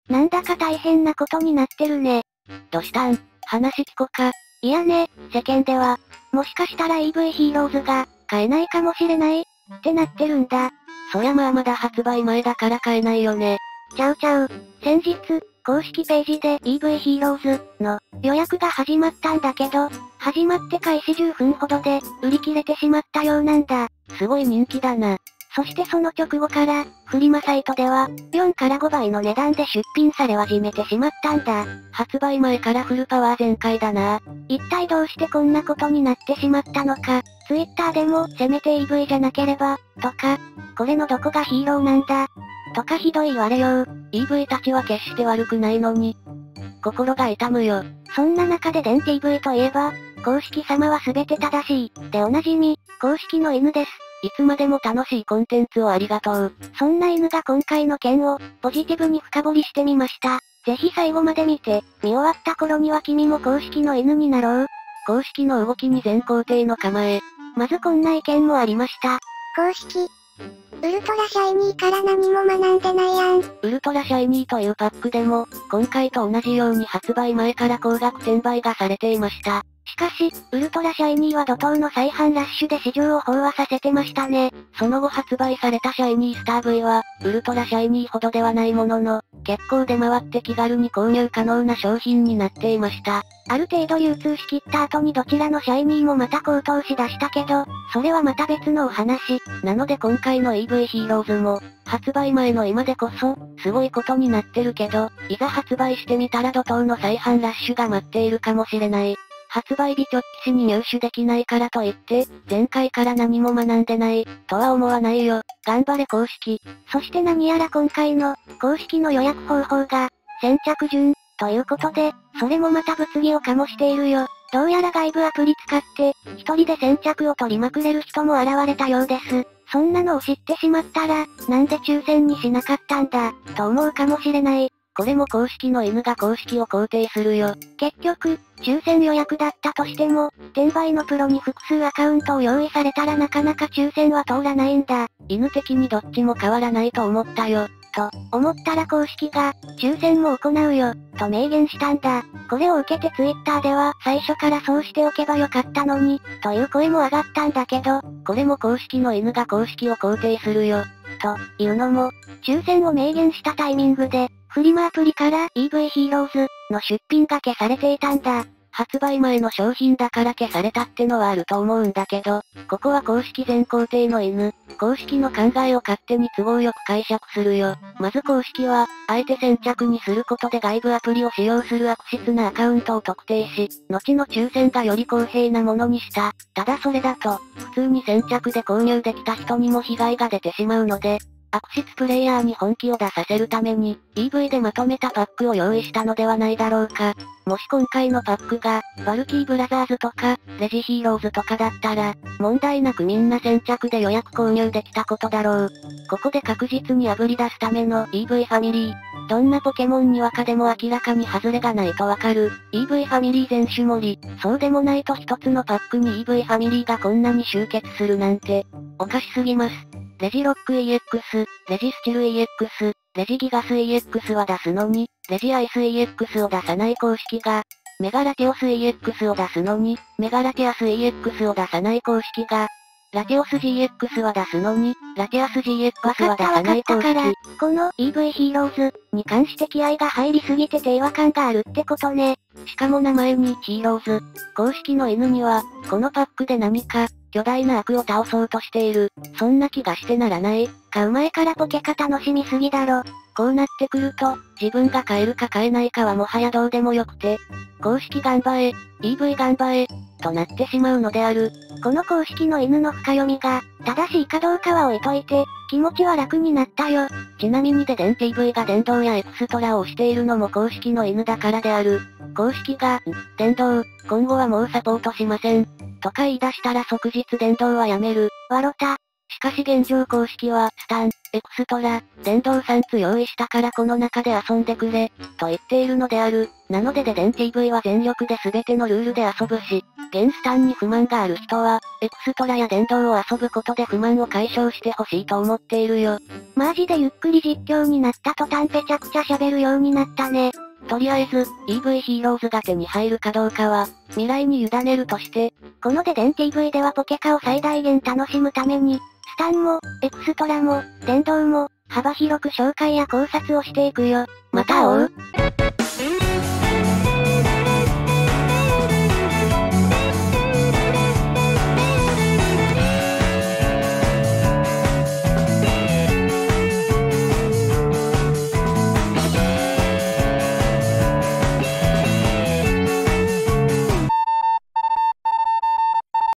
なんだか大変なことになってるね。 どしたん？話聞こか。 いやね、世間では、もしかしたら EV ヒーローズが、買えないかもしれない、ってなってるんだ。 そりゃまあまだ発売前だから買えないよね。 ちゃう。先日、公式ページで EV ヒーローズの予約が始まったんだけど、始まって開始10分ほどで売り切れてしまったようなんだ。 すごい人気だな。 そしてその直後から、フリマサイトでは、4から5倍の値段で出品され始めてしまったんだ。 発売前からフルパワー全開だな。 一体どうしてこんなことになってしまったのか、Twitter でも、せめて EV じゃなければ、とか、これのどこがヒーローなんだ、とかひどい言われよう。 EV たちは決して悪くないのに、心が痛むよ。 そんな中で電 TV といえば、公式様は全て正しい、でおなじみ、公式の犬です。 いつまでも楽しいコンテンツをありがとう。 そんな犬が今回の件を、ポジティブに深掘りしてみました。ぜひ最後まで見て、見終わった頃には君も公式の犬になろう。 公式の動きに全肯定の構え。 まずこんな意見もありました。 公式。ウルトラシャイニーから何も学んでないやん。 ウルトラシャイニーというパックでも、今回と同じように発売前から高額転売がされていました。 しかし、ウルトラシャイニーは怒涛の再販ラッシュで市場を飽和させてましたね。 その後発売されたシャイニースター V は、ウルトラシャイニーほどではないものの、結構出回って気軽に購入可能な商品になっていました。 ある程度流通しきった後にどちらのシャイニーもまた高騰しだしたけど、それはまた別のお話。 なので今回の EV ヒーローズも、発売前の今でこそ、すごいことになってるけど、いざ発売してみたら怒涛の再販ラッシュが待っているかもしれない。発売日直帰しに入手できないからといって、前回から何も学んでない、とは思わないよ。頑張れ公式。 そして何やら今回の、公式の予約方法が、先着順、ということで、それもまた物議を醸しているよ。どうやら外部アプリ使って、一人で先着を取りまくれる人も現れたようです。そんなのを知ってしまったら、なんで抽選にしなかったんだ、と思うかもしれない。 これも公式の犬が公式を肯定するよ。 結局、抽選予約だったとしても、転売のプロに複数アカウントを用意されたらなかなか抽選は通らないんだ。 犬的にどっちも変わらないと思ったよ。 と、思ったら公式が、抽選も行うよ、と明言したんだ。これを受けて Twitter では、最初からそうしておけばよかったのに、という声も上がったんだけど、 これも公式の犬が公式を肯定するよ。 というのも、抽選を明言したタイミングで、フリマアプリから EV ヒーローズの出品が消されていたんだ。 発売前の商品だから消されたってのはあると思うんだけど、ここは公式全肯定の犬、公式の考えを勝手に都合よく解釈するよ。まず公式は、あえて先着にすることで外部アプリを使用する悪質なアカウントを特定し、後の抽選がより公平なものにした。ただそれだと、普通に先着で購入できた人にも被害が出てしまうので、悪質プレイヤーに本気を出させるために、EV でまとめたパックを用意したのではないだろうか。もし今回のパックが、バルキーブラザーズとか、レジヒーローズとかだったら、問題なくみんな先着で予約購入できたことだろう。ここで確実に炙り出すための EV ファミリー。どんなポケモンにわかでも明らかに外れがないとわかる。EV ファミリー全種盛り。そうでもないと一つのパックに EV ファミリーがこんなに集結するなんて、おかしすぎます。レジロック EX、レジスチル EX、レジギガス EX は出すのに、レジアイス EX を出さない公式が、メガラテオス EX を出すのに、メガラテアス EX を出さない公式が、ラテオス GX は出すのに、ラテアス GX は出さない公式。 この EV ヒーローズに関して気合が入りすぎてて違和感があるってことね。 しかも名前にヒーローズ。公式の犬には、このパックで何か、巨大な悪を倒そうとしている。そんな気がしてならない。 買う前からポケカ楽しみすぎだろ。 こうなってくると、自分が買えるか買えないかはもはやどうでもよくて、公式頑張れ、EV 頑張れ、となってしまうのである。 この公式の犬の深読みが、正しいかどうかは置いといて、気持ちは楽になったよ。 ちなみに電 TV が電動やエクストラを押しているのも公式の犬だからである。公式が、電動、今後はもうサポートしません。とか言い出したら即日電動はやめる。 わろた。 しかし現状公式は、スタン、エクストラ、電動3つ用意したからこの中で遊んでくれ、と言っているのである。なので電 TV は全力で全てのルールで遊ぶし、現スタンに不満がある人は、エクストラや電動を遊ぶことで不満を解消してほしいと思っているよ。 マジでゆっくり実況になった途端ぺちゃくちゃ喋るようになったね。 とりあえず、EV ヒーローズが手に入るかどうかは、未来に委ねるとして、 この電 TV ではポケカを最大限楽しむために、スタンも、エクストラも、電動も、幅広く紹介や考察をしていくよ。 また会おう。